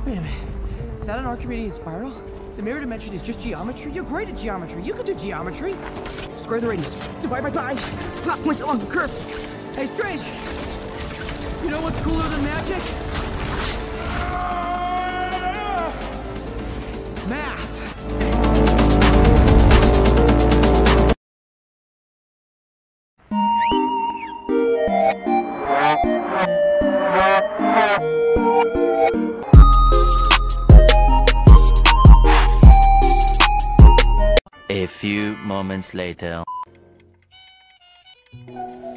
Wait a minute. Is that an Archimedean spiral? The mirror dimension is just geometry? You're great at geometry. You can do geometry. Square the radius. Divide by pi. Plot points along the curve. Hey, Strange. You know what's cooler than magic? Math. A few moments later.